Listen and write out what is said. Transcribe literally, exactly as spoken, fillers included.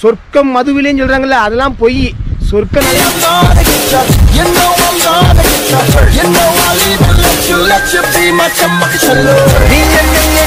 சொர்க்கம் மதுவிலேன்னு சொல்றாங்கல்ல, அதெல்லாம் பொய். சொர்க்கம் You know I'll even let you, let you be my chumma chalo.